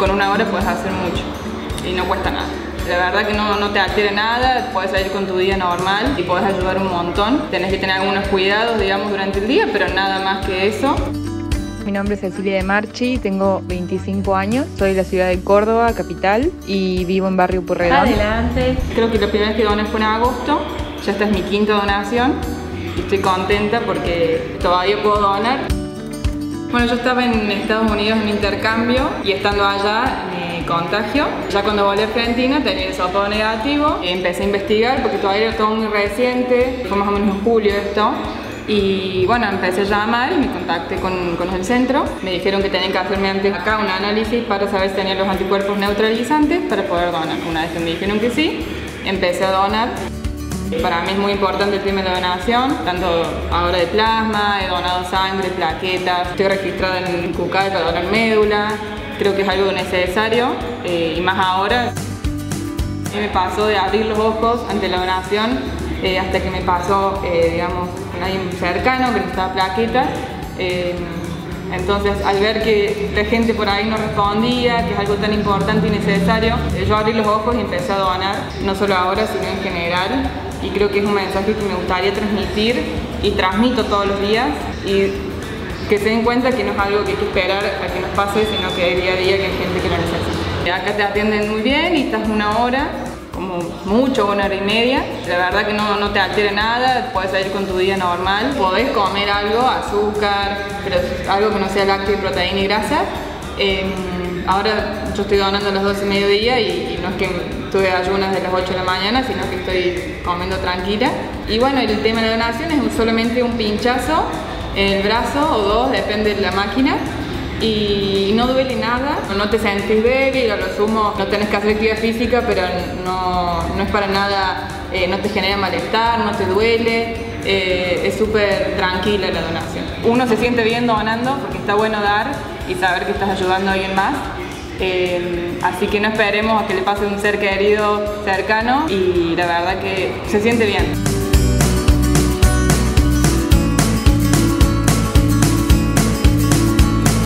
con una hora puedes hacer mucho y no cuesta nada. La verdad que no te altera nada, puedes salir con tu día normal y puedes ayudar un montón. Tenés que tener algunos cuidados, digamos, durante el día, pero nada más que eso. Mi nombre es Cecilia de Marchi, tengo 25 años, soy de la ciudad de Córdoba, capital, y vivo en barrio Pueyrredón. Adelante. Creo que la primera vez que doné fue en agosto, ya esta es mi quinta donación y estoy contenta porque todavía puedo donar. Bueno, yo estaba en Estados Unidos en intercambio y estando allá me contagio. Ya cuando volví a Argentina tenía el hisopado negativo y empecé a investigar porque todavía era todo muy reciente, fue más o menos en julio esto. Y bueno, empecé a llamar y me contacté con el centro. Me dijeron que tenían que hacerme antes acá un análisis para saber si tenía los anticuerpos neutralizantes para poder donar. Una vez que me dijeron que sí, empecé a donar. Para mí es muy importante el tema de la donación, tanto ahora de plasma, he donado sangre, plaquetas, estoy registrada en CUCAE para donar médula, creo que es algo necesario y más ahora. A mí me pasó de abrir los ojos ante la donación hasta que me pasó, digamos, con alguien cercano que necesitaba plaquetas. Entonces, al ver que la gente por ahí no respondía, que es algo tan importante y necesario, yo abrí los ojos y empecé a donar, no solo ahora, sino en general. Y creo que es un mensaje que me gustaría transmitir y transmito todos los días y que se den cuenta que no es algo que hay que esperar a que nos pase, sino que hay día a día que hay gente que lo necesita. Acá te atienden muy bien y estás una hora, como mucho, una hora y media. La verdad que no te altera nada, puedes salir con tu día normal. Podés comer algo, azúcar, pero algo que no sea lácteo, proteína y grasa. Ahora yo estoy donando a las 12 y mediodía y no es que tuve ayunas de las 8 de la mañana, sino que estoy comiendo tranquila. Y bueno, el tema de la donación es solamente un pinchazo en el brazo o dos, depende de la máquina. Y no duele nada, no te sentís débil, a lo sumo no tenés que hacer actividad física, pero no es para nada, no te genera malestar, no te duele, es súper tranquila la donación. Uno se siente bien donando porque está bueno dar y saber que estás ayudando a alguien más. Así que no esperemos a que le pase un ser querido cercano y la verdad que se siente bien.